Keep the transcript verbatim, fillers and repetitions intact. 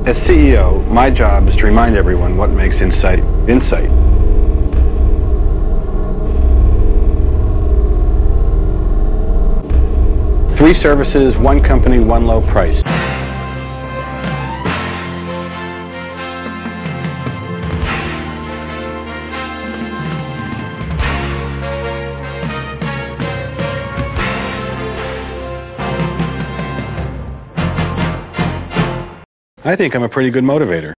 As C E O, my job is to remind everyone what makes Insight, Insight. Three services, one company, one low price. I think I'm a pretty good motivator.